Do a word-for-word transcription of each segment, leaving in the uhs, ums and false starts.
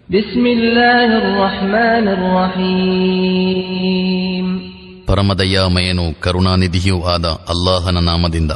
ಬಿಸ್ಮಿಲ್ಲಾಹಿರ್ ರಹ್ಮಾನಿರ್ ರಹೀಂ. ಪರಮದಯಾಮಯನು ಕರುಣಾನಿಧಿಯೂ ಆದ ಅಲ್ಲಾಹನ ನಾಮದಿಂದ.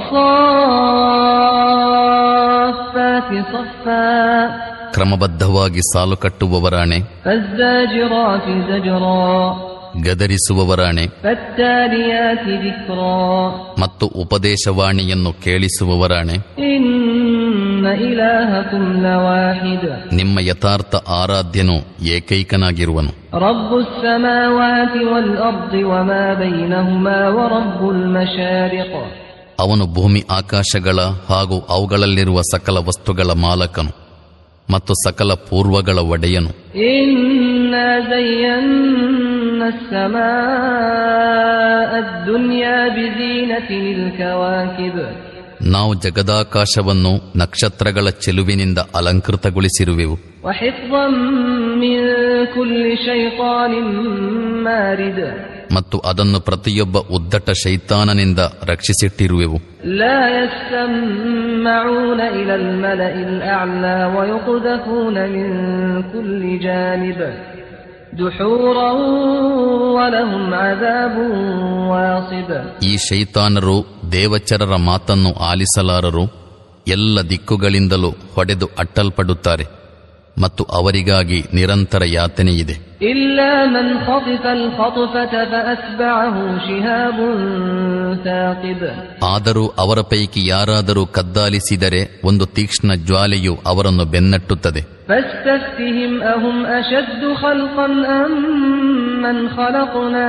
ವಸ್ಸಾಫಾತಿ ಸಫ್ಫಾ, ಕ್ರಮಬದ್ಧವಾಗಿ ಸಾಲು ಕಟ್ಟುವವರಾಣೆ. ಫಜ್ಜಾಜಿರಾತಿ ಜಜ್ರಾ, ಗದರಿಸುವವರಾಣೆ. ಫತ್ತಾಲಿಯಾತಿ ದಿಕ್ರಾ, ಮತ್ತು ಉಪದೇಶವಾಣಿಯನ್ನು ಕೇಳಿಸುವವರಾಣೆ. ಇನ್ನ ಇಲಾಹಕುಂ ಲವಾಹಿದ್, ನಿಮ್ಮ ಯಥಾರ್ಥ ಆರಾಧ್ಯನು ಏಕೈಕನಾಗಿರುವನು. ರಬ್ಬುಸ್ ಸಮಾವಾತಿ ವಲ್ ಅರ್ದಿ ವಮಾ ಬೈನಹುಮಾ ವರಬ್ಬುಲ್ ಮಶಾರಿಕ್, ಅವನು ಭೂಮಿ ಆಕಾಶಗಳ ಹಾಗೂ ಅವುಗಳಲ್ಲಿರುವ ಸಕಲ ವಸ್ತುಗಳ ಮಾಲಕನು ಮತ್ತು ಸಕಲ ಪೂರ್ವಗಳ ಒಡೆಯನು. ಇನ್ನಾ ಝಯ್ಯನ್ನ ಅಸ್-ಸಮಾಅ ಅದ್-ದುನ್ಯಾ ಬಿಝೀನತಿಲ್ ಕವಾಕಿಬ್, ನಾವು ಜಗದಾಕಾಶವನ್ನು ನಕ್ಷತ್ರಗಳ ಚೆಲುವಿನಿಂದ ಅಲಂಕೃತಗೊಳಿಸಿರುವೆವು. ವಹಿಫ್ಜನ್ ಮಿನ್ ಕುಲ್ಲಿ ಶೈತಾನಿನ್ ಮಾರಿದ್, ಮತ್ತು ಅದನ್ನು ಪ್ರತಿಯೊಬ್ಬ ಉದ್ದಟ ಶೈತಾನನಿಂದ ರಕ್ಷಿಸಿಟ್ಟಿರುವೆವು. ಲಾ ಯಸ್ತಮಊನ ಇಲಲ್ ಮಲಇಲ್ ಅಅ್ಲಾ ವಯುಕ್ದಫೂನ ಮಿನ್ ಕುಲ್ಲಿ ಜಾನಿಬ್ ದುಹೂರನ್ ವಲಹುಂ ಅದಾಬುನ್ ವಾಸಿಬ್, ಈ ಶೈತಾನರು ದೇವಚರರ ಮಾತನ್ನು ಆಲಿಸಲಾರರು, ಎಲ್ಲ ದಿಕ್ಕುಗಳಿಂದಲೂ ಹೊಡೆದು ಅಟ್ಟಲ್ಪಡುತ್ತಾರೆ ಮತ್ತು ಅವರಿಗಾಗಿ ನಿರಂತರ ಯಾತನೆಯಿದೆ. ಇಲ್ಲಾ ಮನ್ ಖತಿಫಲ್ ಖತ್ಫತ ಫಅತ್ಬಅಹು ಶಿಹಾಬುನ್ ಸಾಕಿಬ್, ಆದರೂ ಅವರ ಪೈಕಿ ಯಾರಾದರೂ ಕದ್ದಾಲಿಸಿದರೆ ಒಂದು ತೀಕ್ಷ್ಣ ಜ್ವಾಲೆಯು ಅವರನ್ನು ಬೆನ್ನಟ್ಟುತ್ತದೆ. ಫಸ್ತಫ್ತಿಹಿಮ್ ಅಹುಂ ಅಶದ್ದು ಖಲ್ಕನ್ ಅಂ ಮನ್ ಖಲಕ್ನಾ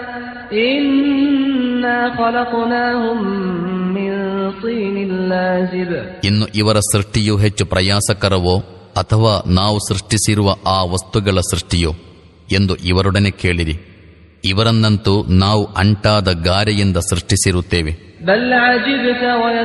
ಇನ್ನಾ ಖಲಕ್ನಾಹುಂ ಮಿನ್ ತೀನಿಲ್ ಲಾಜಿಬ್, ಇನ್ನು ಇವರ ಸೃಷ್ಟಿಯು ಹೆಚ್ಚು ಪ್ರಯಾಸಕರವೋ ಅಥವಾ ನಾವು ಸೃಷ್ಟಿಸಿರುವ ಆ ವಸ್ತುಗಳ ಸೃಷ್ಟಿಯೋ ಎಂದು ಇವರೊಡನೆ ಕೇಳಿರಿ. ಇವರನ್ನಂತೂ ನಾವು ಅಂಟಾದ ಗಾರೆಯಿಂದ ಸೃಷ್ಟಿಸಿರುತ್ತೇವೆ. ಬಲ್ ಅಜಿಬ್ತ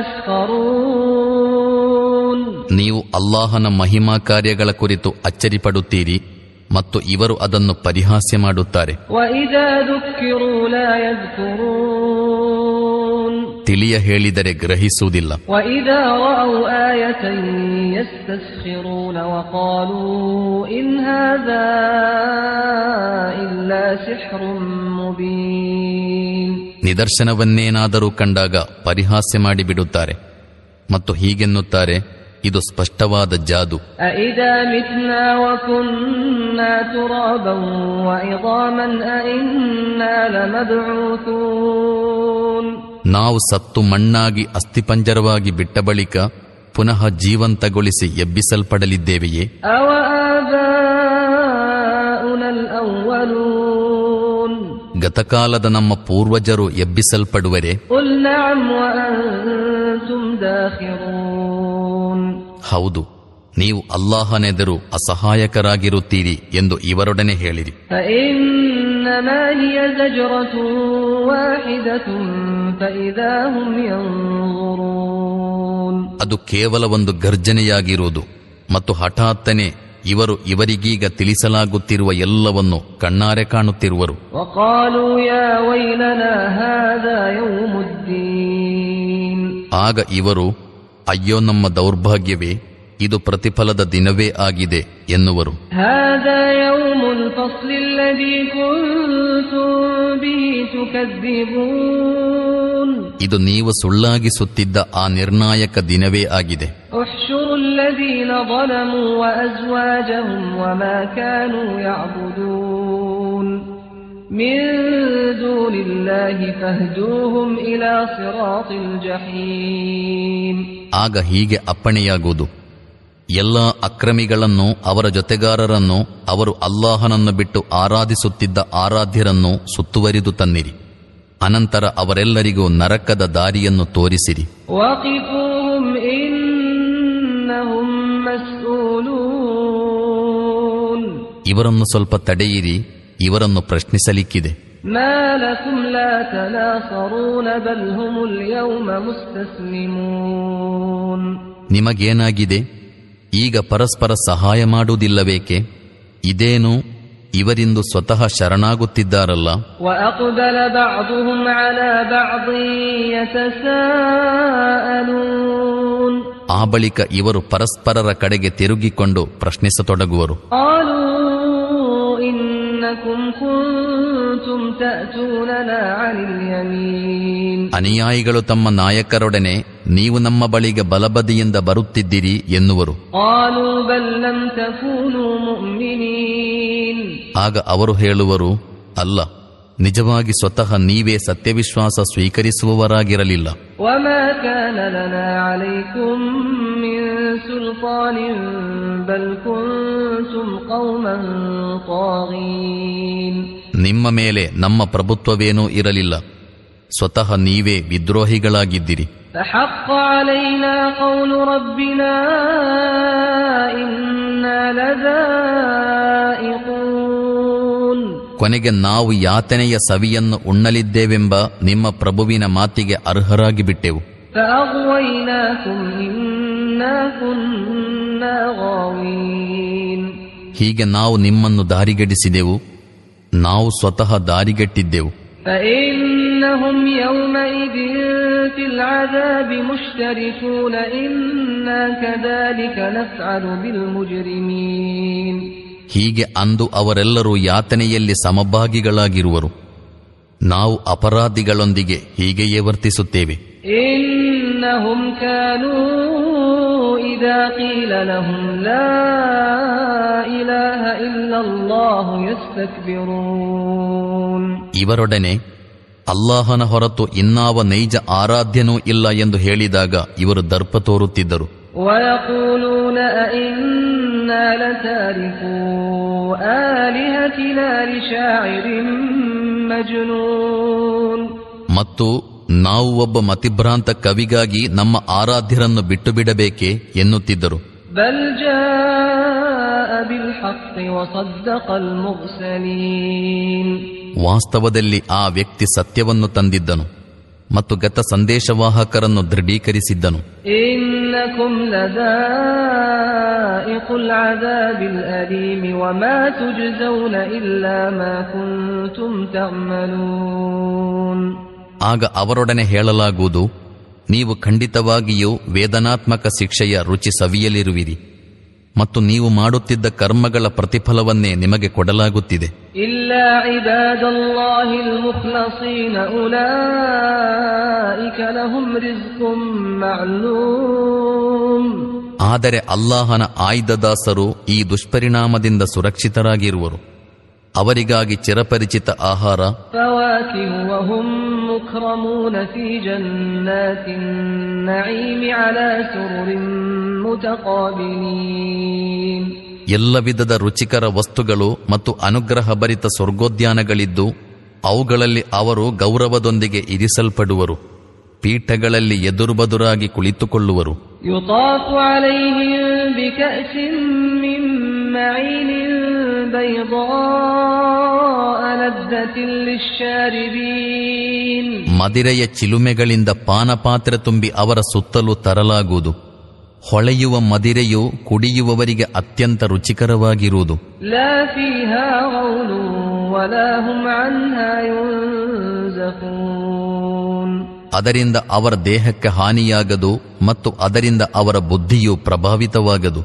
ವಯಸ್ಖರೂನ್, ನೀವು ಅಲ್ಲಾಹನ ಮಹಿಮಾ ಕಾರ್ಯಗಳ ಕುರಿತು ಅಚ್ಚರಿಪಡುತ್ತೀರಿ ಮತ್ತು ಇವರು ಅದನ್ನು ಪರಿಹಾಸ್ಯ ಮಾಡುತ್ತಾರೆ. ವಇದಾ ದುಕ್ಕಿರೂ ಲಾ ಯದ್ಕುರೂನ್, ತಿಳಿಯ ಹೇಳಿದರೆ ಗ್ರಹಿಸುವುದಿಲ್ಲ. ವಇದಾ ರಅವ್ ಆಯತನ್ ಯಸ್ತಸ್ಖಿರೂನ ವಖಾಲೂ ಇನ್ ಹಾದಾ ಇಲ್ಲಾ ಸಿಹ್ರುನ್ ಮುಬೀನ್, ನಿದರ್ಶನವನ್ನೇನಾದರೂ ಕಂಡಾಗ ಪರಿಹಾಸ್ಯ ಮಾಡಿಬಿಡುತ್ತಾರೆ ಮತ್ತು ಹೀಗೆನ್ನುತ್ತಾರೆ, ಇದು ಸ್ಪಷ್ಟವಾದ ಜಾದು. ಅಇದಾ ಮಿತ್ನಾ ವಕುನ್ನಾ ತುರಾಬನ್ ವಇದಾಮನ್ ಅಇನ್ನಾ ಲಮಬ್ಊತೂನ್, ನಾವು ಸತ್ತು ಮಣ್ಣಾಗಿ ಅಸ್ಥಿಪಂಜರವಾಗಿ ಬಿಟ್ಟ ಬಳಿಕ ಪುನಃ ಜೀವಂತಗೊಳಿಸಿ ಎಬ್ಬಿಸಲ್ಪಡಲಿದ್ದೇವೆಯೇ? ಅವ ಆಬಾಉನಲ್ ಅವ್ವಲೂನ್, ಗತಕಾಲದ ನಮ್ಮ ಪೂರ್ವಜರು ಎಬ್ಬಿಸಲ್ಪಡುವರೆ? ಕುಲ್ ನಅಮ್ ವಅಂತುಂ ದಾಖಿರೂನ್, ಹೌದು, ನೀವು ಅಲ್ಲಾಹನೆದುರು ಅಸಹಾಯಕರಾಗಿರುತ್ತೀರಿ ಎಂದು ಇವರೊಡನೆ ಹೇಳಿರಿ. ಫಇನ್ನಮಾ ಹಿಯ ಝಜ್ರತುನ್ ವಾಹಿದತುನ್ ಫಇದಾ ಹುಂ ಯನ್ಜುರೂನ್, ಅದು ಕೇವಲ ಒಂದು ಗರ್ಜನೆಯಾಗಿರುವುದು ಮತ್ತು ಹಠಾತ್ತನೆ ಇವರು ಇವರಿಗೀಗ ತಿಳಿಸಲಾಗುತ್ತಿರುವ ಎಲ್ಲವನ್ನು ಕಣ್ಣಾರೆ ಕಾಣುತ್ತಿರುವರು. ವಖಾಲೂ ಯಾ ವೈಲನಾ ಹಾದಾ ಯೌಮುದ್ದೀನ್, ಆಗ ಇವರು, ಅಯ್ಯೋ ನಮ್ಮ ದೌರ್ಭಾಗ್ಯವೇ, ಇದು ಪ್ರತಿಫಲದ ದಿನವೇ ಆಗಿದೆ ಎನ್ನುವರು. ಹಾದಾ ಯೌಮುಲ್ ಫಸ್ಲಿ ಅಲ್ಲದೀ ಕುಂತುಂ ಬಿಹಿ ತುಕದ್ದಿಬೂನ್, ಇದು ನೀವು ಸುಳ್ಳಾಗಿಸುತ್ತಿದ್ದ ಆ ನಿರ್ಣಾಯಕ ದಿನವೇ ಆಗಿದೆ. ಉಹ್ಶುರು ಅಲ್ಲದೀನ ظಲಮೂ ವಅಜ್ವಾಜಹುಂ ವಮಾ ಕಾನೂ ಯಅಬುದೂನ್ ಮಿನ್ ದೂನಿಲ್ಲಾಹಿ ಫಹ್ದೂಹುಂ ಇಲಾ ಸಿರಾತಿಲ್ ಜಹೀಮ್, ಆಗ ಹೀಗೆ ಅಪ್ಪಣೆಯಾಗುವುದು, ಎಲ್ಲ ಅಕ್ರಮಿಗಳನ್ನು, ಅವರ ಜೊತೆಗಾರರನ್ನು, ಅವರು ಅಲ್ಲಾಹನನ್ನು ಬಿಟ್ಟು ಆರಾಧಿಸುತ್ತಿದ್ದ ಆರಾಧ್ಯರನ್ನು ಸುತ್ತುವರಿದು ತನ್ನಿರಿ. ಅನಂತರ ಅವರೆಲ್ಲರಿಗೂ ನರಕದ ದಾರಿಯನ್ನು ತೋರಿಸಿರಿ. ವಖಿಫೂಹುಂ ಇನ್ನಹುಂ ಮಸ್ಊಲೂನ್, ಇವರನ್ನು ಸ್ವಲ್ಪ ತಡೆಯಿರಿ, ಇವರನ್ನು ಪ್ರಶ್ನಿಸಲಿಕ್ಕಿದೆ. ಮಾ ಲಕುಂ ಲಾ ತನಾಸರೂನ ಬಲ್ ಹುಮುಲ್ ಯೌಮ ಮುಸ್ತಸ್ಲಿಮೂನ್, ನಿಮಗೇನಾಗಿದೆ, ಈಗ ಪರಸ್ಪರ ಸಹಾಯ ಮಾಡುವುದಿಲ್ಲವೇಕೆ? ಇದೇನು, ಇವರಿಂದು ಸ್ವತಃ ಶರಣಾಗುತ್ತಿದ್ದಾರಲ್ಲ. ವಅಕ್ಬಲ ಬಅದುಹುಂ ಅಲಾ ಬಅದಿನ್ ಯತಸಾಅಲೂನ್, ಆ ಬಳಿಕ ಇವರು ಪರಸ್ಪರರ ಕಡೆಗೆ ತಿರುಗಿಕೊಂಡು ಪ್ರಶ್ನಿಸತೊಡಗುವರು. ಅನುಯಾಯಿಗಳು ತಮ್ಮ ನಾಯಕರೊಡನೆ, ನೀವು ನಮ್ಮ ಬಳಿಗೆ ಬಲಬದಿಯಿಂದ ಬರುತ್ತಿದ್ದೀರಿ ಎನ್ನುವರು. ಆಗ ಅವರು ಹೇಳುವರು, ಅಲ್ಲ, ನಿಜವಾಗಿ ಸ್ವತಃ ನೀವೇ ಸತ್ಯವಿಶ್ವಾಸ ಸ್ವೀಕರಿಸುವವರಾಗಿರಲಿಲ್ಲ. ನಿಮ್ಮ ಮೇಲೆ ನಮ್ಮ ಪ್ರಭುತ್ವವೇನೂ ಇರಲಿಲ್ಲ, ಸ್ವತಃ ನೀವೇ ವಿದ್ರೋಹಿಗಳಾಗಿದ್ದಿರಿ. ಕೊನೆಗೆ ನಾವು ಯಾತನೆಯ ಸವಿಯನ್ನು ಉಣ್ಣಲಿದ್ದೇವೆಂಬ ನಿಮ್ಮ ಪ್ರಭುವಿನ ಮಾತಿಗೆ ಅರ್ಹರಾಗಿ ಬಿಟ್ಟೆವು. ಹೀಗೆ ನಾವು ನಿಮ್ಮನ್ನು ದಾರಿಗೆಡಿಸಿದೆವು, ನಾವು ಸ್ವತಃ ದಾರಿಗೆಟ್ಟಿದ್ದೆವು. ಹೀಗೆ ಅಂದು ಅವರೆಲ್ಲರೂ ಯಾತನೆಯಲ್ಲಿ ಸಮಭಾಗಿಗಳಾಗಿರುವರು. ನಾವು ಅಪರಾಧಿಗಳೊಂದಿಗೆ ಹೀಗೆಯೇ ವರ್ತಿಸುತ್ತೇವೆ. ಇವರೊಡನೆ ಅಲ್ಲಾಹನ ಹೊರತು ಇನ್ನಾವ ನೈಜ ಆರಾಧ್ಯನೂ ಇಲ್ಲ ಎಂದು ಹೇಳಿದಾಗ ಇವರು ದರ್ಪ ತೋರುತ್ತಿದ್ದರು. ಮತ್ತು ನಾವು ಒಬ್ಬ ಮತಿಭ್ರಾಂತ ಕವಿಗಾಗಿ ನಮ್ಮ ಆರಾಧ್ಯರನ್ನು ಬಿಟ್ಟು ಬಿಡಬೇಕೆ ಎನ್ನುತ್ತಿದ್ದರು. ವಾಸ್ತವದಲ್ಲಿ ಆ ವ್ಯಕ್ತಿ ಸತ್ಯವನ್ನು ತಂದಿದ್ದನು ಮತ್ತು ಗತ ಸಂದೇಶವಾಹಕರನ್ನು ದೃಢೀಕರಿಸಿದ್ದನು. ಆಗ ಅವರೊಡನೆ ಹೇಳಲಾಗುವುದು, ನೀವು ಖಂಡಿತವಾಗಿಯೂ ವೇದನಾತ್ಮಕ ಶಿಕ್ಷೆಯ ರುಚಿ ಸವಿಯಲಿರುವಿರಿ ಮತ್ತು ನೀವು ಮಾಡುತ್ತಿದ್ದ ಕರ್ಮಗಳ ಪ್ರತಿಫಲವನ್ನೇ ನಿಮಗೆ ಕೊಡಲಾಗುತ್ತಿದೆ. ಆದರೆ ಅಲ್ಲಾಹನ ಆಯ್ದದಾಸರು ಈ ದುಷ್ಪರಿಣಾಮದಿಂದ ಸುರಕ್ಷಿತರಾಗಿರುವರು. ಅವರಿಗಾಗಿ ಚಿರಪರಿಚಿತ ಆಹಾರ, ಎಲ್ಲ ವಿಧದ ರುಚಿಕರ ವಸ್ತುಗಳು ಮತ್ತು ಅನುಗ್ರಹಭರಿತ ಸ್ವರ್ಗೋದ್ಯಾನಗಳಿದ್ದು ಅವುಗಳಲ್ಲಿ ಅವರು ಗೌರವದೊಂದಿಗೆ ಇರಿಸಲ್ಪಡುವರು. ಪೀಠಗಳಲ್ಲಿ ಎದುರುಬದುರಾಗಿ ಕುಳಿತುಕೊಳ್ಳುವರು. ಮದಿರೆಯ ಚಿಲುಮೆಗಳಿಂದ ಪಾನಪಾತ್ರೆ ತುಂಬಿ ಅವರ ಸುತ್ತಲೂ ತರಲಾಗುವುದು. ಹೊಳೆಯುವ ಮದಿರೆಯು ಕುಡಿಯುವವರಿಗೆ ಅತ್ಯಂತ ರುಚಿಕರವಾಗಿರುವುದು. ಅದರಿಂದ ಅವರ ದೇಹಕ್ಕೆ ಹಾನಿಯಾಗದು ಮತ್ತು ಅದರಿಂದ ಅವರ ಬುದ್ಧಿಯು ಪ್ರಭಾವಿತವಾಗದು.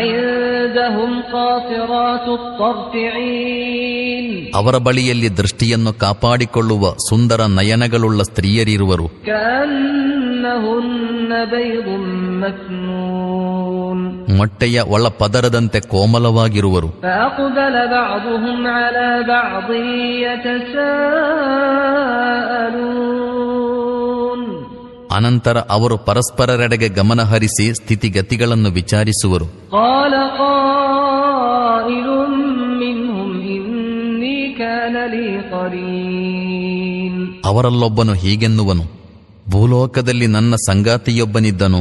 ಅವರ ಬಳಿಯಲ್ಲಿ ದೃಷ್ಟಿಯನ್ನು ಕಾಪಾಡಿಕೊಳ್ಳುವ ಸುಂದರ ನಯನಗಳುಳ್ಳ ಸ್ತ್ರೀಯರಿರುವರು. ಮೊಟ್ಟೆಯ ಒಳ ಪದರದಂತೆ ಕೋಮಲವಾಗಿರುವರು. ಅನಂತರ ಅವರು ಪರಸ್ಪರರೆಡೆಗೆ ಗಮನಹರಿಸಿ ಸ್ಥಿತಿಗತಿಗಳನ್ನು ವಿಚಾರಿಸುವರು. ಅವರಲ್ಲೊಬ್ಬನು ಹೀಗೆನ್ನುವನು, ಭೂಲೋಕದಲ್ಲಿ ನನ್ನ ಸಂಗಾತಿಯೊಬ್ಬನಿದ್ದನು.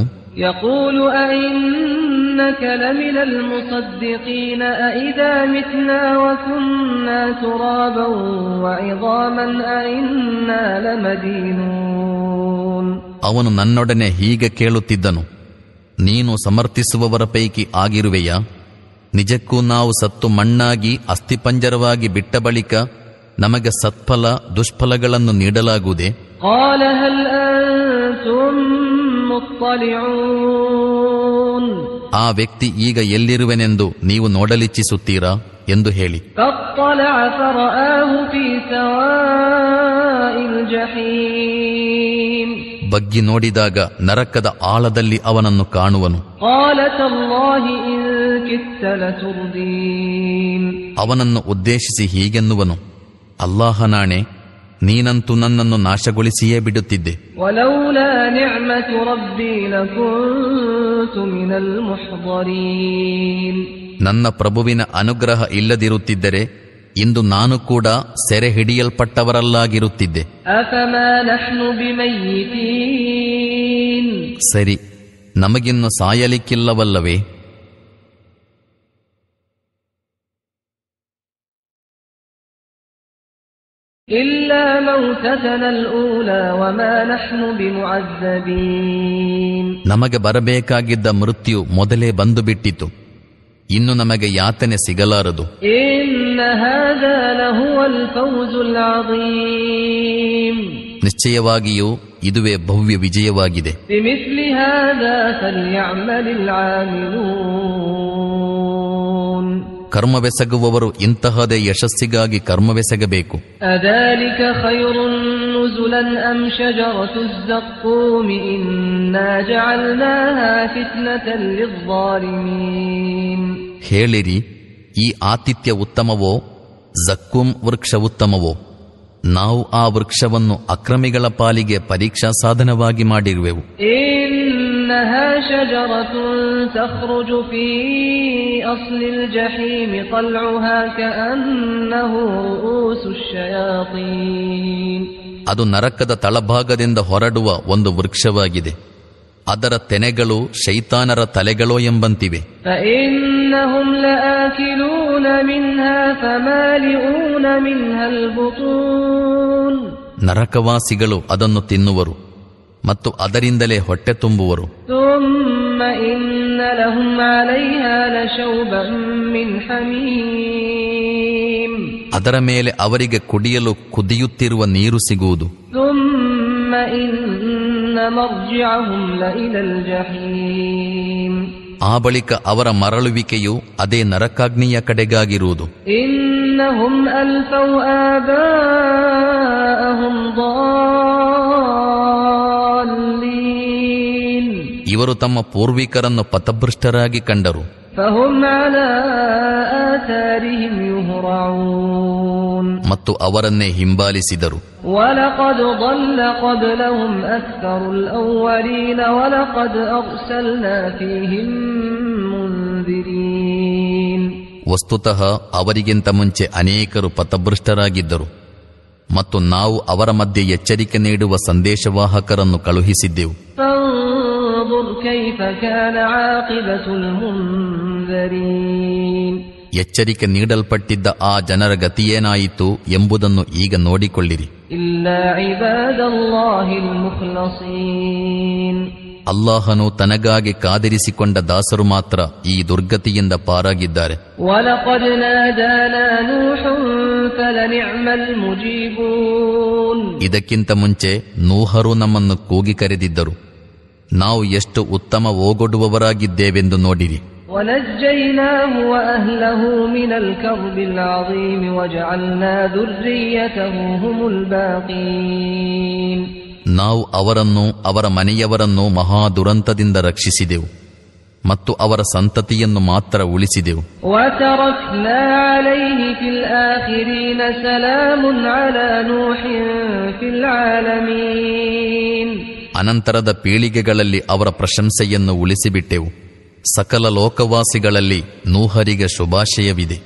ಅವನು ನನ್ನೊಡನೆ ಹೀಗೆ ಕೇಳುತ್ತಿದ್ದನು, ನೀನು ಸಮರ್ಥಿಸುವವರ ಪೈಕಿ ಆಗಿರುವೆಯಾ? ನಿಜಕ್ಕೂ ನಾವು ಸತ್ತು ಮಣ್ಣಾಗಿ ಅಸ್ಥಿಪಂಜರವಾಗಿ ಬಿಟ್ಟ ಬಳಿಕ ನಮಗೆ ಸತ್ಫಲ ದುಷ್ಫಲಗಳನ್ನು ನೀಡಲಾಗುವುದೇ? ಆ ವ್ಯಕ್ತಿ ಈಗ ಎಲ್ಲಿರುವೆನೆಂದು ನೀವು ನೋಡಲಿಚ್ಛಿಸುತ್ತೀರಾ ಎಂದು ಹೇಳಿ. ಬಗ್ಗಿ ನೋಡಿದಾಗ ನರಕದ ಆಳದಲ್ಲಿ ಅವನನ್ನು ಕಾಣುವನು. ಅವನನ್ನು ಉದ್ದೇಶಿಸಿ ಹೀಗೆನ್ನುವನು, ಅಲ್ಲಾಹನಾಣೆ, ನೀನಂತೂ ನನ್ನನ್ನು ನಾಶಗೊಳಿಸಿಯೇ ಬಿಡುತ್ತಿದ್ದೆ. ನನ್ನ ಪ್ರಭುವಿನ ಅನುಗ್ರಹ ಇಲ್ಲದಿರುತ್ತಿದ್ದರೆ ಇಂದು ನಾನು ಕೂಡ ಸೆರೆ ಹಿಡಿಯಲ್ಪಟ್ಟವರಲ್ಲಾಗಿರುತ್ತಿದ್ದೆ. ಸರಿ, ನಮಗಿನ್ನು ಸಾಯಲಿಕ್ಕಿಲ್ಲವಲ್ಲವೇ? ನಮಗೆ ಬರಬೇಕಾಗಿದ್ದ ಮೃತ್ಯು ಮೊದಲೇ ಬಂದು ಬಿಟ್ಟಿತು, ಇನ್ನು ನಮಗೆ ಯಾತನೆ ಸಿಗಲಾರದು. ನಿಶ್ಚಯವಾಗಿಯೂ ಇದುವೇ ಭವ್ಯ ವಿಜಯವಾಗಿದೆ. ಕರ್ಮವೆಸಗುವವರು ಇಂತಹದೇ ಯಶಸ್ಸಿಗಾಗಿ ಕರ್ಮವೆಸಗಬೇಕು. ಹೇಳಿರಿ, ಈ ಆತಿಥ್ಯ ಉತ್ತಮವೋ ಜಕ್ಕೂಮ್ ವೃಕ್ಷ ಉತ್ತಮವೋ? ನಾವು ಆ ವೃಕ್ಷವನ್ನು ಅಕ್ರಮಿಗಳ ಪಾಲಿಗೆ ಪರೀಕ್ಷಾ ಸಾಧನವಾಗಿ ಮಾಡಿರುವೆವು. ಅದು ನರಕದ ತಳಭಾಗದಿಂದ ಹೊರಡುವ ಒಂದು ವೃಕ್ಷವಾಗಿದೆ. ಅದರ ತೆನೆಗಳು ಶೈತಾನರ ತಲೆಗಳೋ ಎಂಬಂತಿವೆ. ನರಕವಾಸಿಗಳು ಅದನ್ನು ತಿನ್ನುವರು ಮತ್ತು ಅದರಿಂದಲೇ ಹೊಟ್ಟೆ ತುಂಬುವರು. ಅದರ ಮೇಲೆ ಅವರಿಗೆ ಕುಡಿಯಲು ಕುದಿಯುತ್ತಿರುವ ನೀರು ಸಿಗುವುದು. ಆ ಬಳಿಕ ಅವರ ಮರಳುವಿಕೆಯು ಅದೇ ನರಕಾಗ್ನಿಯ ಕಡೆಗಾಗಿರುವುದು. ಇವರು ತಮ್ಮ ಪೂರ್ವಿಕರನ್ನು ಪಥಭೃಷ್ಟರಾಗಿ ಕಂಡರು. ಮತ್ತು ಅವರನ್ನೇ ಹಿಂಬಾಲಿಸಿದರು. ವಸ್ತುತಃ ಅವರಿಗಿಂತ ಮುಂಚೆ ಅನೇಕರು ಪಥಭೃಷ್ಟರಾಗಿದ್ದರು ಮತ್ತು ನಾವು ಅವರ ಮಧ್ಯೆ ಎಚ್ಚರಿಕೆ ನೀಡುವ ಸಂದೇಶವಾಹಕರನ್ನು ಕಳುಹಿಸಿದ್ದೆವು. ಎಚ್ಚರಿಕೆ ನೀಡಲ್ಪಟ್ಟಿದ್ದ ಆ ಜನರ ಗತಿಯೇನಾಯಿತು ಎಂಬುದನ್ನು ಈಗ ನೋಡಿಕೊಳ್ಳಿರಿ. ಅಲ್ಲಾಹನು ತನಗಾಗಿ ಕಾದಿರಿಸಿಕೊಂಡ ದಾಸರು ಮಾತ್ರ ಈ ದುರ್ಗತಿಯಿಂದ ಪಾರಾಗಿದ್ದಾರೆ. ಇದಕ್ಕಿಂತ ಮುಂಚೆ ನೂಹರು ನಮ್ಮನ್ನು ಕೂಗಿ ಕರೆದಿದ್ದರು. ನಾವು ಎಷ್ಟು ಉತ್ತಮ ಓಗೊಡುವವರಾಗಿದ್ದೇವೆಂದು ನೋಡಿರಿ. ನಾವು ಅವರನ್ನು ಅವರ ಮನೆಯವರನ್ನು ಮಹಾ ದುರಂತದಿಂದ ರಕ್ಷಿಸಿದೆವು ಮತ್ತು ಅವರ ಸಂತತಿಯನ್ನು ಮಾತ್ರ ಉಳಿಸಿದೆವು. ಅನಂತರದ ಪೀಳಿಗೆಗಳಲ್ಲಿ ಅವರ ಪ್ರಶಂಸೆಯನ್ನು ಉಳಿಸಿಬಿಟ್ಟೆವು. ಸಕಲ ಲೋಕವಾಸಿಗಳಲ್ಲಿ ನೂಹರಿಗೆ ಶುಭಾಶಯವಿದೆ.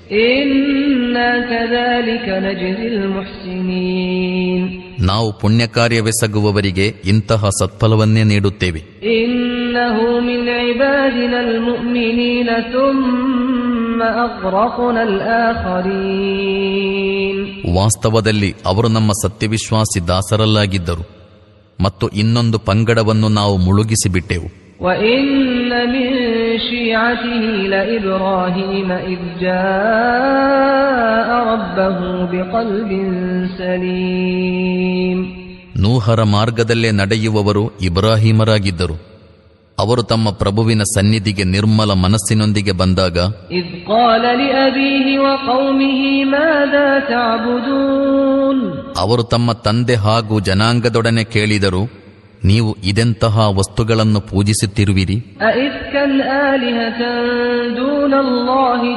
ನಾವು ಪುಣ್ಯ ಕಾರ್ಯವೆಸಗುವವರಿಗೆ ಇಂತಹ ಸತ್ಫಲವನ್ನೇ ನೀಡುತ್ತೇವೆ. ವಾಸ್ತವದಲ್ಲಿ ಅವರು ನಮ್ಮ ಸತ್ಯವಿಶ್ವಾಸಿ ದಾಸರಲ್ಲಾಗಿದ್ದರು ಮತ್ತು ಇನ್ನೊಂದು ಪಂಗಡವನ್ನು ನಾವು ಮುಳುಗಿಸಿಬಿಟ್ಟೆವು. ನೂಹರ ಮಾರ್ಗದಲ್ಲೇ ನಡೆಯುವವರು ಇಬ್ರಾಹಿಮರಾಗಿದ್ದರು. ಅವರು ತಮ್ಮ ಪ್ರಭುವಿನ ಸನ್ನಿಧಿಗೆ ನಿರ್ಮಲ ಮನಸ್ಸಿನೊಂದಿಗೆ ಬಂದಾಗ ಇದ್ ಕಾಲ ಲಿಅಬೀಹಿ ವಕೌಮಿಹಿ ಮಾದಾ ತಅಬುದೂನ್, ಅವರು ತಮ್ಮ ತಂದೆ ಹಾಗೂ ಜನಾಂಗದೊಡನೆ ಕೇಳಿದರು, ನೀವು ಇದೆಂತಹ ವಸ್ತುಗಳನ್ನು ಪೂಜಿಸುತ್ತಿರುವಿರಿ? ಅಇಫ್ಕನ್ ಆಲಿಹತನ್ ದೂನಲ್ಲಾಹಿ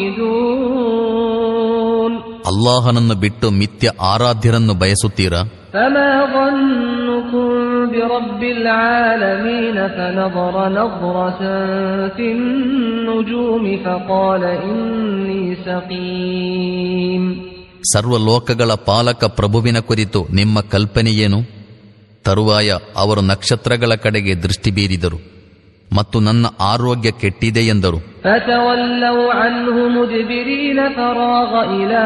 ತುರೀದೂನ್, ಅಲ್ಲಾಹನನ್ನು ಬಿಟ್ಟು ಮಿಥ್ಯ ಆರಾಧ್ಯರನ್ನು ಬಯಸುತ್ತೀರಾ? ಫಮಾ ظنكم برب العالمين فنظر نظرة في النجوم فقال إني سقيم. ಸರ್ವಲೋಕಗಳ ಪಾಲಕ ಪ್ರಭುವಿನ ಕುರಿತು ನಿಮ್ಮ ಕಲ್ಪನೆಯೇನು? ತರುವಾಯ ಅವರು ನಕ್ಷತ್ರಗಳ ಕಡೆಗೆ ದೃಷ್ಟಿ ಬೀರಿದರು ಮತ್ತು ನನ್ನ ಆರೋಗ್ಯ ಕೆಟ್ಟಿದೆ ಎಂದರು. فَتَوَلَّوْا عَنْهُ مُدْبِرِينَ فَرَاغَ إِلَى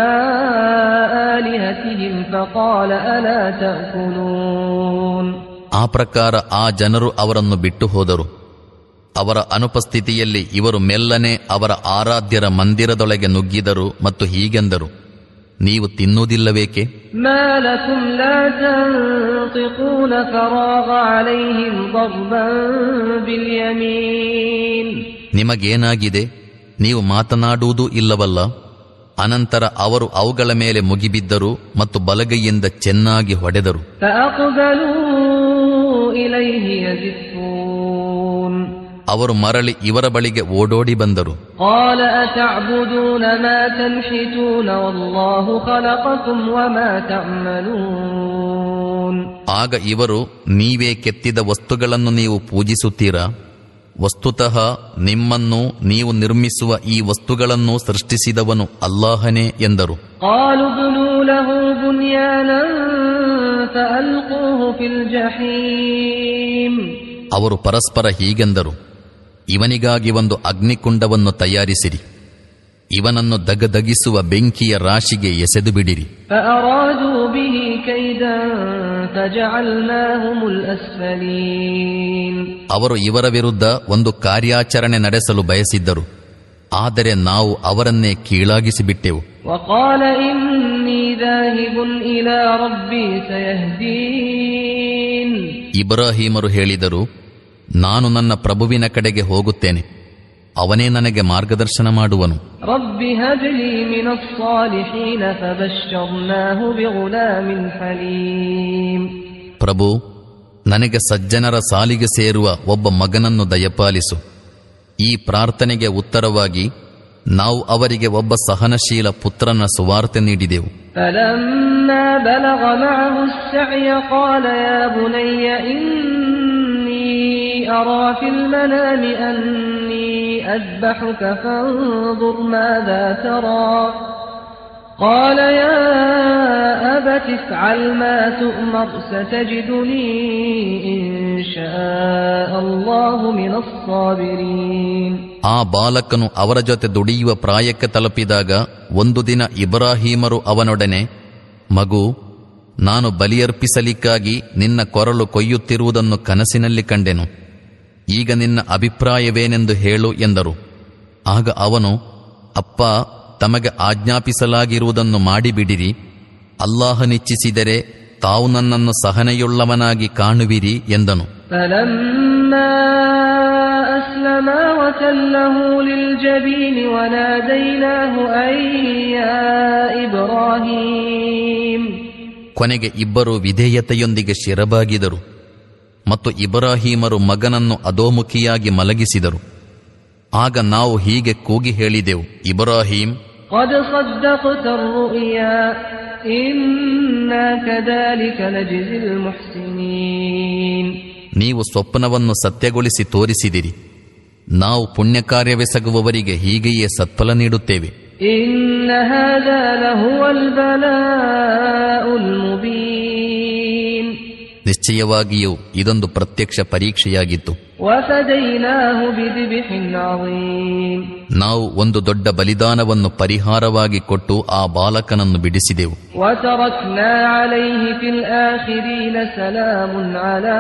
آلِهَتِهِمْ فَقَالَ أَلَا تَأْكُلُونَ. ಆ ಪ್ರಕಾರ ಆ ಜನರು ಅವರನ್ನು ಬಿಟ್ಟು ಹೋದರು. ಅವರ ಅನುಪಸ್ಥಿತಿಯಲ್ಲಿ ಇವರು ಮೆಲ್ಲನೆ ಅವರ ಆರಾಧ್ಯರ ಮಂದಿರದೊಳಗೆ ನುಗ್ಗಿದರು ಮತ್ತು ಹೀಗೆಂದರು, ನೀವು ತಿನ್ನುವುದಿಲ್ಲವೇಕೆ? ಮಾ ಲಕುಂ ಲಾ ತನ್ತಿಕೂನ ಫರಾಗ ಅಲೈಹಿಂ ضربا باليمين. ನಿಮಗೇನಾಗಿದೆ? ನೀವು ಮಾತನಾಡುವುದೂ ಇಲ್ಲವಲ್ಲ. ಅನಂತರ ಅವರು ಅವುಗಳ ಮೇಲೆ ಮುಗಿಬಿದ್ದರು ಮತ್ತು ಬಲಗೈಯಿಂದ ಚೆನ್ನಾಗಿ ಹೊಡೆದರು. ಫಅಕ್ಬಲೂ ಇಲೈಹಿ ಯಜಿಫೂನ್, ಅವರು ಮರಳಿ ಇವರ ಬಳಿಗೆ ಓಡೋಡಿ ಬಂದರು. قال أتعبدون ما تنحتون والله خلقكم وما تعملون. ಆಗ ಇವರು, ನೀವೇ ಕೆತ್ತಿದ ವಸ್ತುಗಳನ್ನು ನೀವು ಪೂಜಿಸುತ್ತೀರಾ? ವಸ್ತುತಃ ನಿಮ್ಮನ್ನು ನೀವು ನಿರ್ಮಿಸುವ ಈ ವಸ್ತುಗಳನ್ನು ಸೃಷ್ಟಿಸಿದವನು ಅಲ್ಲಾಹನೇ ಎಂದರು. قالوا بنوا له بنيانا فألقوه في الجحيم. ಅವರು ಪರಸ್ಪರ ಹೀಗೆಂದರು, ಇವನಿಗಾಗಿ ಒಂದು ಅಗ್ನಿಕುಂಡವನ್ನು ತಯಾರಿಸಿರಿ, ಇವನನ್ನು ದಗದಗಿಸುವ ಬೆಂಕಿಯ ರಾಶಿಗೆ ಎಸೆದು ಬಿಡಿರಿ. فأرادوا به كيدا فجعلناهم الأسفلين. ಅವರು ಇವರ ವಿರುದ್ಧ ಒಂದು ಕಾರ್ಯಾಚರಣೆ ನಡೆಸಲು ಬಯಸಿದ್ದರು, ಆದರೆ ನಾವು ಅವರನ್ನೇ ಕೀಳಾಗಿಸಿಬಿಟ್ಟೆವು. وقال إني ذاهب إلى ربي سيهدين. ಇಬ್ರಾಹಿಮರು ಹೇಳಿದರು, ನಾನು ನನ್ನ ಪ್ರಭುವಿನ ಕಡೆಗೆ ಹೋಗುತ್ತೇನೆ, ಅವನೇ ನನಗೆ ಮಾರ್ಗದರ್ಶನ ಮಾಡುವನು. ರಬ್ಬಿ ಹಬ್ಲಿ ಮಿನಸ್ ಸಾಲಿಹೀನ ಫಬಶ್ಶರ್ನಾಹು ಬಿಗುಲಾಮಿನ್ ಹಲೀಮ್. ಪ್ರಭು, ನನಗೆ ಸಜ್ಜನರ ಸಾಲಿಗೆ ಸೇರುವ ಒಬ್ಬ ಮಗನನ್ನು ದಯಪಾಲಿಸು. ಈ ಪ್ರಾರ್ಥನೆಗೆ ಉತ್ತರವಾಗಿ ನಾವು ಅವರಿಗೆ ಒಬ್ಬ ಸಹನಶೀಲ ಪುತ್ರನ ಸುವಾರ್ತೆ ನೀಡಿದೆವು. ಫಲಮ್ಮಾ ಬಲಗ ಮಅಹು ಅಸ್-ಸಅಯ ಕಾಲ ಯಾ ಬುನಯ್ಯ ಇನ್ನೀ ಅರಾ ಫಿಲ್ ಮನಾಮಿ ಅನ್ನೀ ಅದ್ಬಹುಕ ಫಂظುರ್ ಮಾದಾ ತರಾ قال يا أبت افعل ما تؤمر ستجدني إن شاء الله من الصابرين. ಆ ಬಾಲಕನು ಅವರ ಜೊತೆ ದುಡಿಯುವ ಪ್ರಾಯಕ್ಕೆ ತಲುಪಿದಾಗ ಒಂದು ದಿನ ಇಬ್ರಾಹಿಮರು ಅವನೊಡನೆ, ಮಗು, ನಾನು ಬಲಿಯರ್ಪಿಸಲಿಕ್ಕಾಗಿ ನಿನ್ನ ಕೊರಳು ಕೊಯ್ಯುತ್ತಿರುವುದನ್ನು ಕನಸಿನಲ್ಲಿ ಕಂಡೆನು. ಈಗ ನಿನ್ನ ಅಭಿಪ್ರಾಯವೇನೆಂದು ಹೇಳು ಎಂದರು. ಆಗ ಅವನು, ಅಪ್ಪ, ತಮಗೆ ಆಜ್ಞಾಪಿಸಲಾಗಿರುವುದನ್ನು ಮಾಡಿಬಿಡಿರಿ. ಅಲ್ಲಾಹನಿಚ್ಛಿಸಿದರೆ ತಾವು ನನ್ನನ್ನು ಸಹನೆಯುಳ್ಳವನಾಗಿ ಕಾಣುವಿರಿ ಎಂದನು. ಕೊನೆಗೆ ಇಬ್ಬರು ವಿಧೇಯತೆಯೊಂದಿಗೆ ಶಿರಬಾಗಿದರು ಮತ್ತು ಇಬ್ರಾಹಿಮರು ಮಗನನ್ನು ಅಧೋಮುಖಿಯಾಗಿ ಮಲಗಿಸಿದರು. ಆಗ ನಾವು ಹೀಗೆ ಕೂಗಿ ಹೇಳಿದೆವು, ಇಬ್ರಾಹಿಂ, قد صدقت الرؤيا إنا كذلك نجزي المحسنين. ನೀವು ಸ್ವಪ್ನವನ್ನು ಸತ್ಯಗೊಳಿಸಿ ತೋರಿಸಿದಿರಿ, ನಾವು ಪುಣ್ಯ ಕಾರ್ಯವೆಸಗುವವರಿಗೆ ಹೀಗೆಯೇ ಸತ್ಫಲ ನೀಡುತ್ತೇವೆ. إن هذا لهو البلاء المبين. ನಿಶ್ಚಯವಾಗಿಯೂ ಇದೊಂದು ಪ್ರತ್ಯಕ್ಷ ಪರೀಕ್ಷೆಯಾಗಿತ್ತು. وفديناه بذبح عظيم. ನಾವು ಒಂದು ದೊಡ್ಡ ಬಲಿದಾನವನ್ನು ಪರಿಹಾರವಾಗಿ ಕೊಟ್ಟು ಆ ಬಾಲಕನನ್ನು ಬಿಡಿಸಿದೆವು. وتركنا عليه في الآخرين سلام على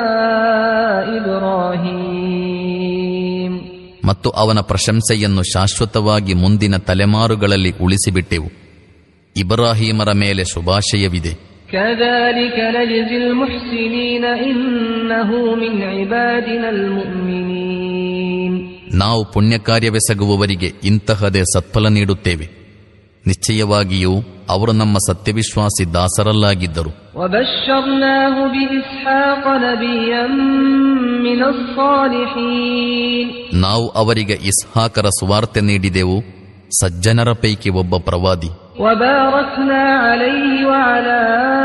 إبراهيم. ಮತ್ತು ಅವನ ಪ್ರಶಂಸೆಯನ್ನು ಶಾಶ್ವತವಾಗಿ ಮುಂದಿನ ತಲೆಮಾರುಗಳಲ್ಲಿ ಉಳಿಸಿಬಿಟ್ಟೆವು. ಇಬ್ರಾಹಿಮರ ಮೇಲೆ ಶುಭಾಶಯವಿದೆ. كذلك نجزي المحسنين إنه من عبادنا المؤمنين. ನಾವು ಪುಣ್ಯ ಕಾರ್ಯವೆಸಗುವವರಿಗೆ ಇಂತಹದೇ ಸತ್ಫಲ ನೀಡುತ್ತೇವೆ. ನಿಶ್ಚಯವಾಗಿಯೂ ಅವರು ನಮ್ಮ ಸತ್ಯವಿಶ್ವಾಸಿ ದಾಸರಲ್ಲಾಗಿದ್ದರು. وبشرناه بإسحاق نبيا من الصالحين. ನಾವು ಅವರಿಗೆ ಇಸ್ಹಾಕರ ಸುವಾರ್ತೆ ನೀಡಿದೆವು, ಸಜ್ಜನರ ಪೈಕಿ ಒಬ್ಬ ಪ್ರವಾದಿ. وباركنا عليه وعلى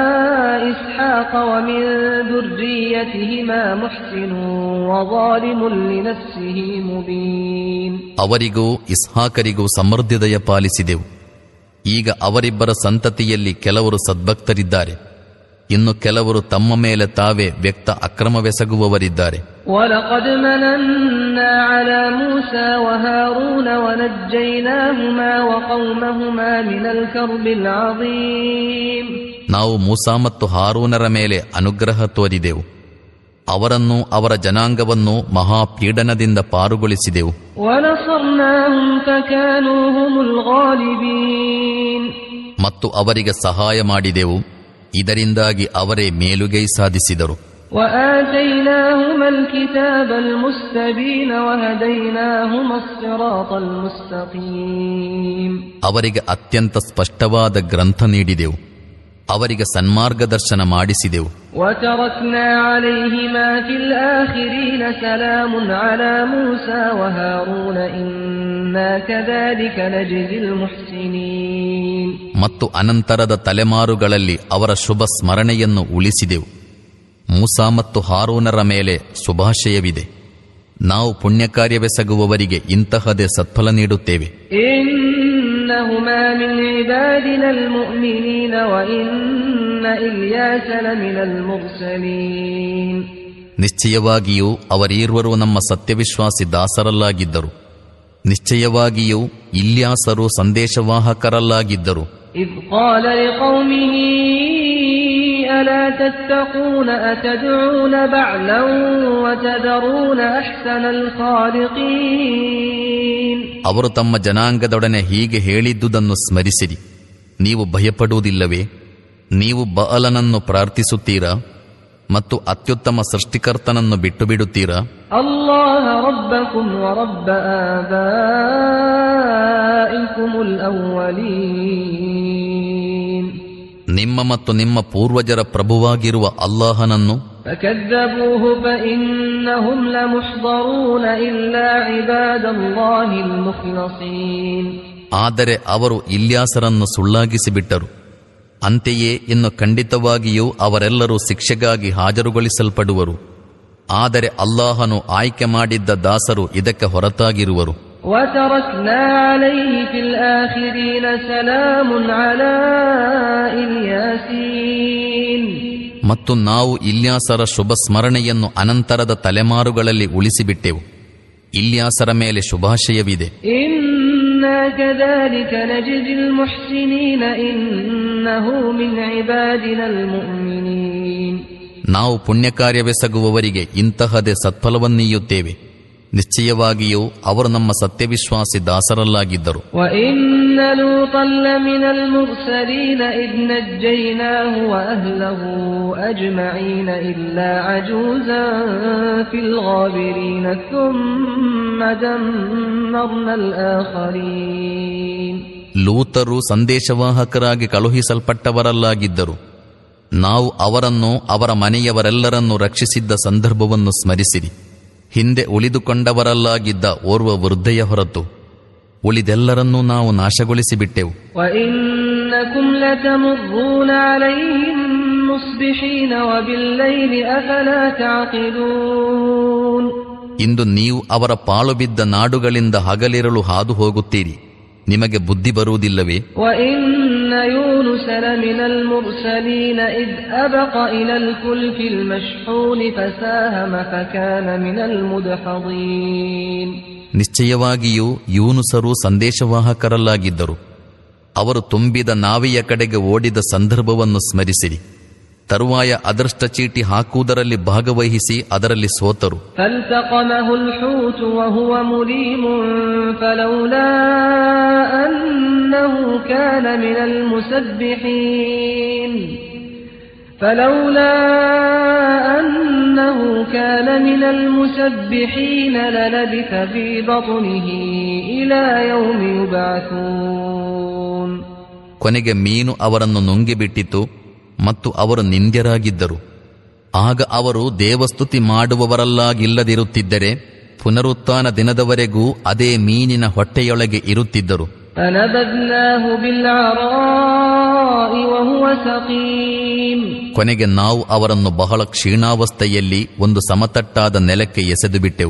إسحاق ومن ذريتهما محسن وظالم لنفسه مبين. ಅವರಿಗೂ ಇಸ್ಹಾಕರಿಗೂ ಸಮೃದ್ಧಿದಯ ಪಾಲಿಸಿದೆವು. ಈಗ ಅವರಿಬ್ಬರ ಸಂತತಿಯಲ್ಲಿ ಕೆಲವರು ಸದ್ಭಕ್ತರಿದ್ದಾರೆ, ಇನ್ನು ಕೆಲವರು ತಮ್ಮ ಮೇಲೆ ತಾವೇ ವ್ಯಕ್ತ ಅಕ್ರಮವೆಸಗುವವರಿದ್ದಾರೆ. وَلَقَدْ مَنَنَّا عَلَى مُوسَى وَهَارُونَ وَنَجَّيْنَاهُمَا وَقَوْمَهُمَا مِنَ الْكَرْبِ الْعَظِيمِ. ನಾವು ಮೂಸಾ ಮತ್ತು ಹಾರೂನರ ಮೇಲೆ ಅನುಗ್ರಹ ತೋರಿದೆವು, ಅವರನ್ನು ಅವರ ಜನಾಂಗವನ್ನು ಮಹಾಪೀಡನದಿಂದ ಪಾರುಗೊಳಿಸಿದೆವು. وَنَصَرْنَاهُمْ فَكَانُوا هُمُ الْغَالِبِينَ. ಮತ್ತು ಅವರಿಗೆ ಸಹಾಯ ಮಾಡಿದೆವು, ಇದರಿಂದಾಗಿ ಅವರೇ ಮೇಲುಗೈ ಸಾಧಿಸಿದರು. وآتيناهما الكتاب المستبين وهديناهما الصراط المستقيم. ಅವರಿಗೆ ಅತ್ಯಂತ ಸ್ಪಷ್ಟವಾದ ಗ್ರಂಥ ನೀಡಿದೆವು, ಅವರಿಗೆ ಸನ್ಮಾರ್ಗದರ್ಶನ ಮಾಡಿಸಿದೆವು. وتركنا عليهما في الآخرين سلام على موسى وهارون إنا كذلك نجزي المحسنين. ಮತ್ತು ಅನಂತರದ ತಲೆಮಾರುಗಳಲ್ಲಿ ಅವರ ಶುಭ ಸ್ಮರಣೆಯನ್ನು ಉಳಿಸಿದೆವು. ಮೂಸಾ ಮತ್ತು ಹಾರೂನರ ಮೇಲೆ ಶುಭಾಶಯವಿದೆ, ನಾವು ಪುಣ್ಯ ಕಾರ್ಯವೆಸಗುವವರಿಗೆ ಇಂತಹದೇ ಸತ್ಫಲ ನೀಡುತ್ತೇವೆ. إنهما من عبادنا المؤمنين وإن إلياس لمن المرسلين. ನಿಶ್ಚಯವಾಗಿಯೂ ಅವರೀರ್ವರು ನಮ್ಮ ಸತ್ಯವಿಶ್ವಾಸಿ ದಾಸರಲ್ಲಾಗಿದ್ದರು, ನಿಶ್ಚಯವಾಗಿಯೂ ಇಲ್ಯಾಸರು ಸಂದೇಶವಾಹಕರಲ್ಲಾಗಿದ್ದರು. إذ قال لقومه ألا تتقون أتدعون بعلا وتذرون أحسن الخالقين. ಅವರು ತಮ್ಮ ಜನಾಂಗದೊಡನೆ ಹೀಗೆ ಹೇಳಿದ್ದುದನ್ನು ಸ್ಮರಿಸಿರಿ, ನೀವು ಭಯಪಡುವುದಿಲ್ಲವೇ? ನೀವು ಬಅಲನನ್ನು ಪ್ರಾರ್ಥಿಸುತ್ತೀರಾ ಮತ್ತು ಅತ್ಯುತ್ತಮ ಸೃಷ್ಟಿಕರ್ತನನ್ನು ಬಿಟ್ಟು ಬಿಡುತ್ತೀರಾ? ಅಲ್ಲಾಹ ರಬ್ಬಕುಂ ವರಬ್ಬ ಆಬಾಯಿಕುಮುಲ್ ಅವ್ವಲೀನ್. ನಿಮ್ಮ ಮತ್ತು ನಿಮ್ಮ ಪೂರ್ವಜರ ಪ್ರಭುವಾಗಿರುವ ಅಲ್ಲಾಹನನ್ನು فكذبوه فإنهم لمحضرون إلا عباد الله المخلصين. ಆದರೆ ಅವರು ಇಲ್ಯಾಸರನ್ನು ಸುಳ್ಳಾಗಿಸಿಬಿಟ್ಟರು. ಅಂತೆಯೇ ಇನ್ನು ಖಂಡಿತವಾಗಿಯೂ ಅವರೆಲ್ಲರೂ ಶಿಕ್ಷೆಗಾಗಿ ಹಾಜರುಗೊಳಿಸಲ್ಪಡುವರು. ಆದರೆ ಅಲ್ಲಾಹನು ಆಯ್ಕೆ ಮಾಡಿದ್ದ ದಾಸರು ಇದಕ್ಕೆ ಹೊರತಾಗಿರುವರು. وتركنا عليه في الآخرين سلام على الياسين. ಮತ್ತು ನಾವು ಇಲ್ಯಾಸರ ಶುಭ ಸ್ಮರಣೆಯನ್ನು ಅನಂತರದ ತಲೆಮಾರುಗಳಲ್ಲಿ ಉಳಿಸಿಬಿಟ್ಟೆವು. ಇಲ್ಯಾಸರ ಮೇಲೆ ಶುಭಾಶಯವಿದೆ. إنا كذلك نجزي المحسنين إنه من عبادنا المؤمنين. ನಾವು ಪುಣ್ಯ ಕಾರ್ಯವೆಸಗುವವರಿಗೆ ಇಂತಹದೇ ಸತ್ಫಲವನ್ನೀಯುತ್ತೇವೆ, ನಿಶ್ಚಯವಾಗಿಯೂ ಅವರು ನಮ್ಮ ಸತ್ಯವಿಶ್ವಾಸಿ ದಾಸರಲ್ಲಾಗಿದ್ದರು. وإن لوطا لمن المرسلين إذ نجيناه وأهله أجمعين إلا عجوزا في الغابرين ثم دمرنا الآخرين. ಲೂತರು ಸಂದೇಶವಾಹಕರಾಗಿ ಕಳುಹಿಸಲ್ಪಟ್ಟವರಲ್ಲಾಗಿದ್ದರು. ನಾವು ಅವರನ್ನು ಅವರ ಮನೆಯವರೆಲ್ಲರನ್ನೂ ರಕ್ಷಿಸಿದ್ದ ಸಂದರ್ಭವನ್ನು ಸ್ಮರಿಸಿರಿ. ಹಿಂದೆ ಉಳಿದುಕೊಂಡವರಲ್ಲಾಗಿದ್ದ ಓರ್ವ ವೃದ್ಧೆಯ ಹೊರತು ಉಳಿದೆಲ್ಲರನ್ನೂ ನಾವು ನಾಶಗೊಳಿಸಿಬಿಟ್ಟೆವು. وَإِنَّكُمْ لَتَمُرُّونَ عَلَيْهِمْ مُصْبِحِينَ وَبِاللَّيْلِ أَفَلَا تَعْقِلُونَ. ಇಂದು ನೀವು ಅವರ ಪಾಳು ಬಿದ್ದ ನಾಡುಗಳಿಂದ ಹಗಲಿರಲು ಹಾದು ಹೋಗುತ್ತೀರಿ, ನಿಮಗೆ ಬುದ್ಧಿ ಬರುವುದಿಲ್ಲವೇ? وَإِنَّ يُونُسَ لَمِنَ الْمُرْسَلِينَ إِذْ أَبَقَ إِلَى الْفُلْكِ الْمَشْحُونِ فَسَاهَمَ فَكَانَ مِنَ الْمُدْحَضِينَ. ನಿಶ್ಚಯವಾಗಿಯೂ ಯೂನುಸರು ಸಂದೇಶವಾಹಕರಲ್ಲಾಗಿದ್ದರು. ಅವರು ತುಂಬಿದ ನಾವೆಯ ಕಡೆಗೆ ಓಡಿದ ಸಂದರ್ಭವನ್ನು ಸ್ಮರಿಸಿರಿ. ತರುವಾಯ ಅದೃಷ್ಟ ಚೀಟಿ ಹಾಕುವುದರಲ್ಲಿ ಭಾಗವಹಿಸಿ ಅದರಲ್ಲಿ ಸೋತರು. فَالْتَقَمَهُ الْحُوتُ وَهُوَ مُلِيمٌ فَلَوْلَا أَنَّهُ كَانَ مِنَ الْمُسَبِّحِينَ فلولا أنه كان من المسبحين للبث في بطنه إلى يوم يبعثون. ಕೊನೆಗೆ ಮೀನು ಅವರನ್ನು ನುಂಗಿಬಿಟ್ಟಿತು ಮತ್ತು ಅವರು ನಿಂದ್ಯರಾಗಿದ್ದರು. ಆಗ ಅವರು ದೇವಸ್ತುತಿ ಮಾಡುವವರಲ್ಲಾಗಿಲ್ಲದಿರುತ್ತಿದ್ದರೆ ಪುನರುತ್ಥಾನ ದಿನದವರೆಗೂ ಅದೇ ಮೀನಿನ ಹೊಟ್ಟೆಯೊಳಗೆ ಇರುತ್ತಿದ್ದರು. ಕೊನೆಗೆ ನಾವು ಅವರನ್ನು ಬಹಳ ಕ್ಷೀಣಾವಸ್ಥೆಯಲ್ಲಿ ಒಂದು ಸಮತಟ್ಟಾದ ನೆಲಕ್ಕೆ ಎಸೆದು ಬಿಟ್ಟೆವು.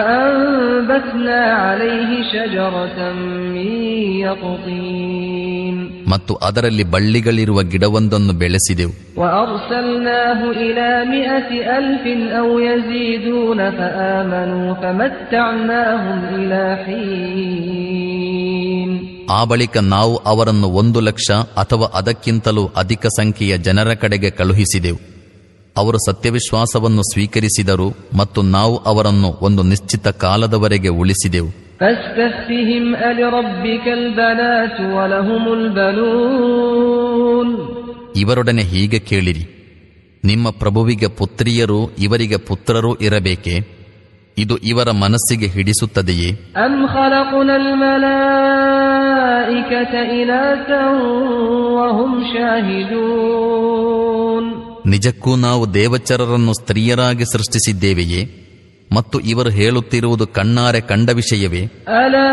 ಮತ್ತು ಅದರಲ್ಲಿ ಬಳ್ಳಿಗಳಿರುವ ಗಿಡವೊಂದನ್ನು ಬೆಳೆಸಿದೆವು. ಆ ಬಳಿಕ ನಾವು ಅವರನ್ನು ಒಂದು ಲಕ್ಷ ಅಥವಾ ಅದಕ್ಕಿಂತಲೂ ಅಧಿಕ ಸಂಖ್ಯೆಯ ಜನರ ಕಡೆಗೆ ಕಳುಹಿಸಿದೆವು. ಅವರು ಸತ್ಯವಿಶ್ವಾಸವನ್ನು ಸ್ವೀಕರಿಸಿದರು ಮತ್ತು ನಾವು ಅವರನ್ನು ಒಂದು ನಿಶ್ಚಿತ ಕಾಲದವರೆಗೆ ಉಳಿಸಿದೆವು. ಇವರೊಡನೆ ಹೀಗೆ ಕೇಳಿರಿ, ನಿಮ್ಮ ಪ್ರಭುವಿಗೆ ಪುತ್ರಿಯರು ಇವರಿಗೆ ಪುತ್ರರೂ ಇರಬೇಕೆ? ಇದು ಇವರ ಮನಸ್ಸಿಗೆ ಹಿಡಿಸುತ್ತದೆಯೇ? ನಿಜಕ್ಕೂ ನಾವು ದೇವಚರರನ್ನು ಸ್ತ್ರೀಯರಾಗಿ ಸೃಷ್ಟಿಸಿದ್ದೇವೆಯೇ? ಮತ್ತು ಇವರು ಹೇಳುತ್ತಿರುವುದು ಕಣ್ಣಾರೆ ಕಂಡ ವಿಷಯವೇ? ಅಲಾ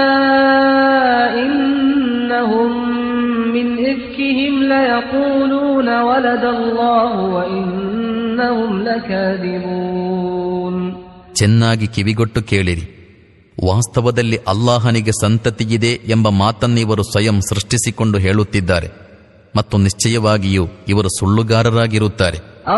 ಇನ್ನಹುಂ ಮಿನ್ ಇಫ್ಕಿಹಿಂ ಲಯಕೂಲೂನ ವಲದಲ್ಲಾಹು ವ ಇನ್ನಹುಂ ಲಕಾದಿಬೂನ್. ಚೆನ್ನಾಗಿ ಕಿವಿಗೊಟ್ಟು ಕೇಳಿರಿ, ವಾಸ್ತವದಲ್ಲಿ ಅಲ್ಲಾಹನಿಗೆ ಸಂತತಿಯಿದೆ ಎಂಬ ಮಾತನ್ನಿವರು ಸ್ವಯಂ ಸೃಷ್ಟಿಸಿಕೊಂಡು ಹೇಳುತ್ತಿದ್ದಾರೆ ಮತ್ತು ನಿಶ್ಚಯವಾಗಿಯೂ ಇವರು ಸುಳ್ಳುಗಾರರಾಗಿರುತ್ತಾರೆ.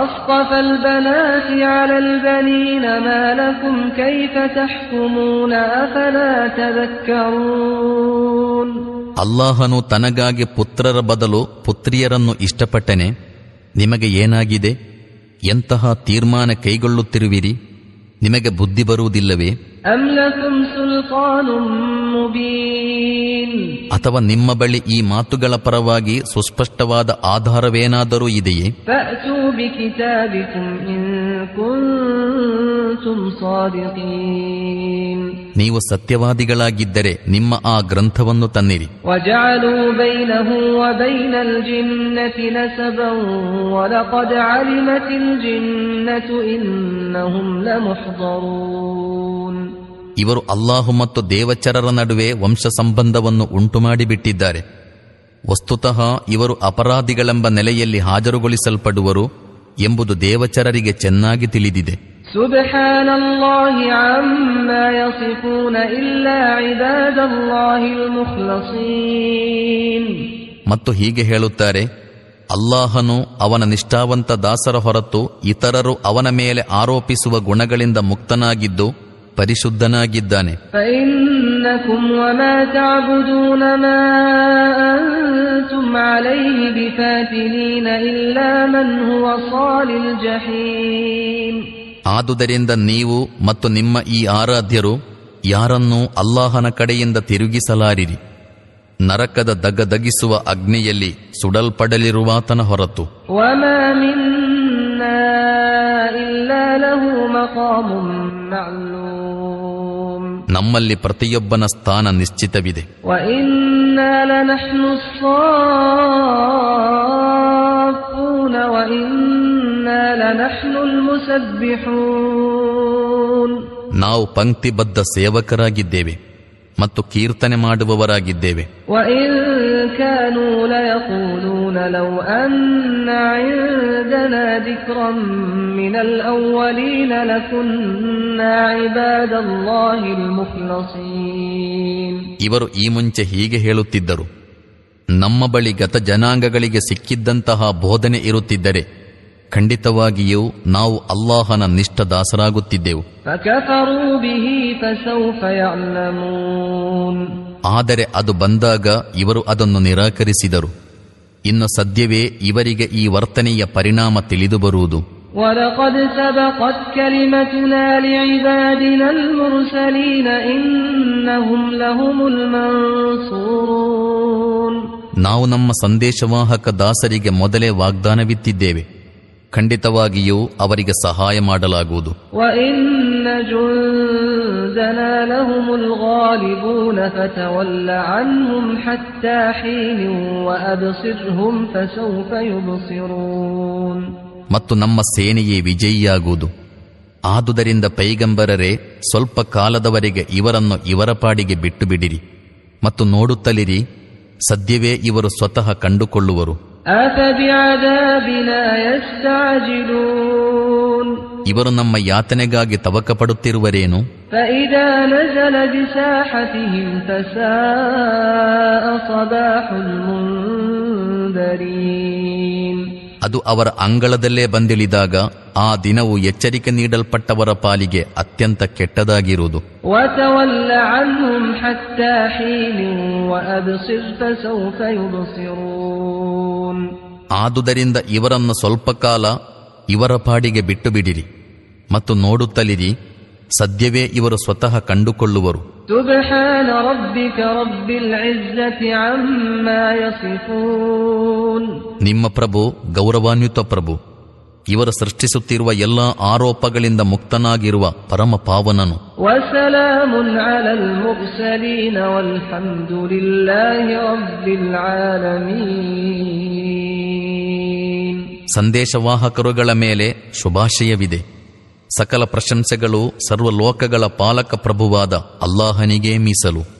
ಅಲ್ಲಾಹನು ತನಗಾಗಿ ಪುತ್ರರ ಬದಲು ಪುತ್ರಿಯರನ್ನು ಇಷ್ಟಪಟ್ಟನೆ, ನಿಮಗೆ ಏನಾಗಿದೆ? ಎಂತಹ ತೀರ್ಮಾನ ಕೈಗೊಳ್ಳುತ್ತಿರುವಿರಿ? ನಿಮಗೆ ಬುದ್ಧಿ ಬರುವುದಿಲ್ಲವೇ? ಅಥವಾ ನಿಮ್ಮ ಬಳಿ ಈ ಮಾತುಗಳ ಪರವಾಗಿ ಸುಸ್ಪಷ್ಟವಾದ ಆಧಾರವೇನಾದರೂ ಇದೆಯೇ? ನೀವು ಸತ್ಯವಾದಿಗಳಾಗಿದ್ದರೆ ನಿಮ್ಮ ಆ ಗ್ರಂಥವನ್ನು ತನ್ನಿರಿ. ಇವರು ಅಲ್ಲಾಹು ಮತ್ತು ದೇವಚರರ ನಡುವೆ ವಂಶ ಸಂಬಂಧವನ್ನು ಉಂಟುಮಾಡಿಬಿಟ್ಟಿದ್ದಾರೆ. ವಸ್ತುತಃ ಇವರು ಅಪರಾಧಿಗಳೆಂಬ ನೆಲೆಯಲ್ಲಿ ಹಾಜರುಗೊಳಿಸಲ್ಪಡುವರು ಎಂಬುದು ದೇವಚರರಿಗೆ ಚೆನ್ನಾಗಿ ತಿಳಿದಿದೆ. ಸುಬ್ಹಾನಲ್ಲಾಹಿ ಅಮ್ಮಾ ಯಸಿಫೂನ ಇಲ್ಲಾ ಇಬಾದಲ್ಲಾಹಿಲ್ ಮುಖ್ಲಸೀನ್. ಮತ್ತು ಹೀಗೆ ಹೇಳುತ್ತಾರೆ, ಅಲ್ಲಾಹನು ಅವನ ನಿಷ್ಠಾವಂತ ದಾಸರ ಹೊರತು ಇತರರು ಅವನ ಮೇಲೆ ಆರೋಪಿಸುವ ಗುಣಗಳಿಂದ ಮುಕ್ತನಾಗಿದ್ದು ಪರಿಶುದ್ಧನಾಗಿದ್ದಾನೆ. ಆದುದರಿಂದ ನೀವು ಮತ್ತು ನಿಮ್ಮ ಈ ಆರಾಧ್ಯರು ಯಾರನ್ನೂ ಅಲ್ಲಾಹನ ಕಡೆಯಿಂದ ತಿರುಗಿಸಲಾರಿರಿ, ನರಕದ ದಗದಗಿಸುವ ಅಗ್ನಿಯಲ್ಲಿ ಸುಡಲ್ಪಡಲಿರುವಾತನ ಹೊರತು. ನಮ್ಮಲ್ಲಿ ಪ್ರತಿಯೊಬ್ಬನ ಸ್ಥಾನ ನಿಶ್ಚಿತವಿದೆ. ನಾವು ಪಂಕ್ತಿಬದ್ಧ ಸೇವಕರಾಗಿದ್ದೇವೆ ಮತ್ತು ಕೀರ್ತನೆ ಮಾಡುವವರಾಗಿದ್ದೇವೆ. ಇವರು ಈ ಮುಂಚೆ ಹೀಗೆ ಹೇಳುತ್ತಿದ್ದರು, ನಮ್ಮ ಬಳಿ ಗತ ಜನಾಂಗಗಳಿಗೆ ಸಿಕ್ಕಿದ್ದಂತಹ ಬೋಧನೆ ಇರುತ್ತಿದ್ದರೆ ಖಂಡಿತವಾಗಿಯೂ ನಾವು ಅಲ್ಲಾಹನ ನಿಷ್ಠ ದಾಸರಾಗುತ್ತಿದ್ದೆವು. ಆದರೆ ಅದು ಬಂದಾಗ ಇವರು ಅದನ್ನು ನಿರಾಕರಿಸಿದರು. ಇನ್ನು ಸದ್ಯವೇ ಇವರಿಗೆ ಈ ವರ್ತನೆಯ ಪರಿಣಾಮ ತಿಳಿದು ಬರುವುದು. ನಾವು ನಮ್ಮ ಸಂದೇಶವಾಹಕ ದಾಸರಿಗೆ ಮೊದಲೇ ವಾಗ್ದಾನವಿತ್ತಿದ್ದೇವೆ, ಖಂಡಿತವಾಗಿಯೂ ಅವರಿಗೆ ಸಹಾಯ ಮಾಡಲಾಗುವುದು. وَإِنَّ جُندَنَا لَهُمُ الْغَالِبُونَ فَتَوَلَّ عَنْهُمْ حَتَّى حِينٍ وَأَبْصِرْهُمْ فَسَوْفَ يُبْصِرُونَ. ಮತ್ತು ನಮ್ಮ ಸೇನೆಯೇ ವಿಜಯಿಯಾಗುವುದು. ಆದುದರಿಂದ ಪೈಗಂಬರರೇ, ಸ್ವಲ್ಪ ಕಾಲದವರೆಗೆ ಇವರನ್ನು ಇವರ ಪಾಡಿಗೆ ಬಿಟ್ಟು ಬಿಡಿರಿ ಮತ್ತು ನೋಡುತ್ತಲಿರಿ, ಸದ್ಯವೇ ಇವರು ಸ್ವತಃ ಕಂಡುಕೊಳ್ಳುವರು. أَفَبِعَذَابِنَا يَسْتَعْجِلُونَ. ಇವರು ನಮ್ಮ ಯಾತನೆಗಾಗಿ ತವಕ ಪಡುತ್ತಿರುವರೇನು? فَإِذَا نَزَلَ بِسَاحَتِهِمْ فَسَاءَ صَبَاحُ الْمُنذَرِينَ. ಅದು ಅವರ ಅಂಗಳದಲ್ಲೇ ಬಂದಿಳಿದಾಗ ಆ ದಿನವು ಎಚ್ಚರಿಕೆ ನೀಡಲ್ಪಟ್ಟವರ ಪಾಲಿಗೆ ಅತ್ಯಂತ ಕೆಟ್ಟದಾಗಿರುವುದು. وَتَوَلَّ عَنْهُمْ حَتَّى حِينٍ وَأَبْصِرْ فَسَوْفَ يُبْصِرُونَ. ಆದುದರಿಂದ ಇವರನ್ನು ಸ್ವಲ್ಪ ಕಾಲ ಇವರ ಪಾಡಿಗೆ ಬಿಟ್ಟು ಬಿಡಿರಿ ಮತ್ತು ನೋಡುತ್ತಲಿರಿ, ಸದ್ಯವೇ ಇವರು ಸ್ವತಃ ಕಂಡುಕೊಳ್ಳುವರು. سبحان ربك رب العزة عما يصفون. ನಿಮ್ಮ ಪ್ರಭು ಗೌರವಾನ್ವಿತ ಪ್ರಭು, ಇವರು ಸೃಷ್ಟಿಸುತ್ತಿರುವ ಎಲ್ಲ ಆರೋಪಗಳಿಂದ ಮುಕ್ತನಾಗಿರುವ ಪರಮ ಪಾವನನು. وسلام على المرسلين والحمد لله رب العالمين. ಸಂದೇಶವಾಹಕರುಗಳ ಮೇಲೆ ಶುಭಾಶಯವಿದೆ. ಸಕಲ ಪ್ರಶಂಸೆಗಳು ಸರ್ವಲೋಕಗಳ ಪಾಲಕ ಪ್ರಭುವಾದ ಅಲ್ಲಾಹನಿಗೇ ಮೀಸಲು.